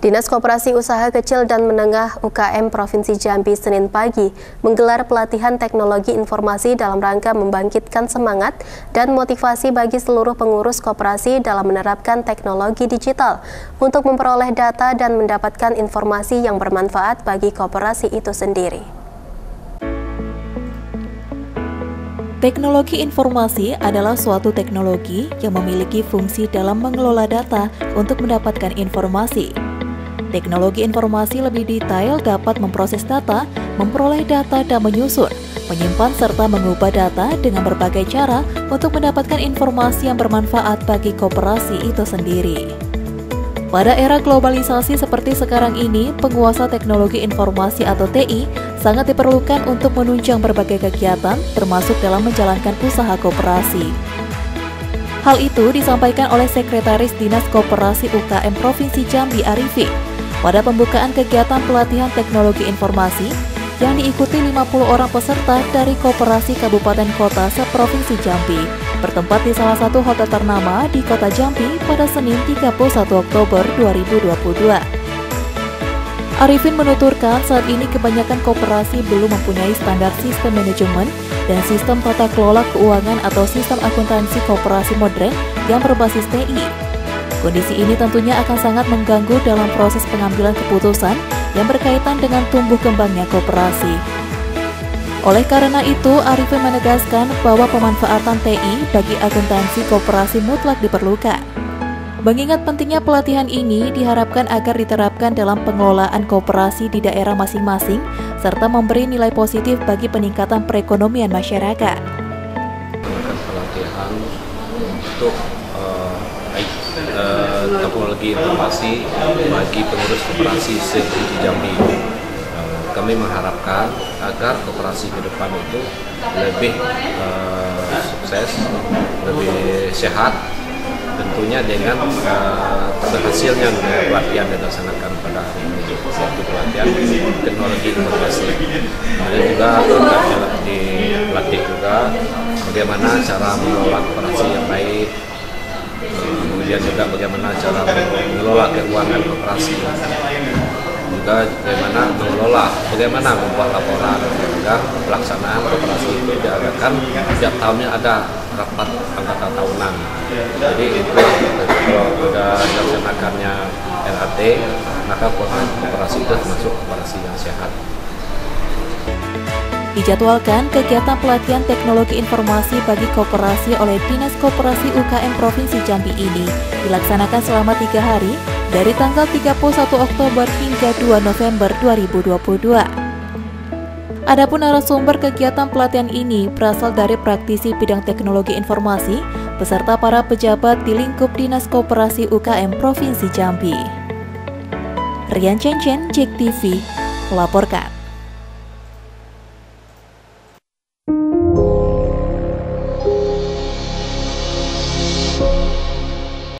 Dinas Koperasi Usaha Kecil dan Menengah UKM Provinsi Jambi Senin pagi menggelar pelatihan teknologi informasi dalam rangka membangkitkan semangat dan motivasi bagi seluruh pengurus koperasi dalam menerapkan teknologi digital untuk memperoleh data dan mendapatkan informasi yang bermanfaat bagi koperasi itu sendiri. Teknologi informasi adalah suatu teknologi yang memiliki fungsi dalam mengelola data untuk mendapatkan informasi. Teknologi informasi lebih detail dapat memproses data, memperoleh data dan menyusun, menyimpan serta mengubah data dengan berbagai cara untuk mendapatkan informasi yang bermanfaat bagi koperasi itu sendiri. Pada era globalisasi seperti sekarang ini, penguasa teknologi informasi atau TI sangat diperlukan untuk menunjang berbagai kegiatan, termasuk dalam menjalankan usaha koperasi. Hal itu disampaikan oleh Sekretaris Dinas Koperasi UKM Provinsi Jambi Arifin pada pembukaan kegiatan pelatihan teknologi informasi yang diikuti 50 orang peserta dari koperasi kabupaten kota se-Provinsi Jambi, bertempat di salah satu hotel ternama di kota Jambi pada Senin 31 Oktober 2022. Arifin menuturkan saat ini kebanyakan koperasi belum mempunyai standar sistem manajemen dan sistem tata kelola keuangan atau sistem akuntansi koperasi modern yang berbasis TI. Kondisi ini tentunya akan sangat mengganggu dalam proses pengambilan keputusan yang berkaitan dengan tumbuh kembangnya koperasi. Oleh karena itu, Arifin menegaskan bahwa pemanfaatan TI bagi akuntansi koperasi mutlak diperlukan. Mengingat pentingnya pelatihan ini diharapkan agar diterapkan dalam pengelolaan koperasi di daerah masing-masing, serta memberi nilai positif bagi peningkatan perekonomian masyarakat. Pelatihan untuk teknologi informasi bagi pengurus koperasi se-Provinsi Jambi. Kami mengharapkan agar koperasi ke depan itu lebih sukses, lebih sehat, tentunya dengan berhasilnya pelatihan yang dilaksanakan pada hari ini, yaitu pelatihan teknologi informasi. Kemudian juga dilatih juga bagaimana cara mengelola koperasi yang baik, kemudian juga bagaimana cara mengelola keuangan koperasi, juga bagaimana membuat laporan agar pelaksanaan koperasi itu diadakan setiap tahunnya ada rapat anggota tahunan. Jadi itu kalau sudah dilaksanakannya RAT, maka koperasi itu termasuk koperasi yang sehat. Dijadwalkan kegiatan pelatihan teknologi informasi bagi koperasi oleh Dinas Koperasi UKM Provinsi Jambi ini dilaksanakan selama 3 hari dari tanggal 31 Oktober hingga 2 November 2022. Adapun narasumber kegiatan pelatihan ini berasal dari praktisi bidang teknologi informasi beserta para pejabat di lingkup Dinas Koperasi UKM Provinsi Jambi. Rian Cencen, JEK TV, melaporkan.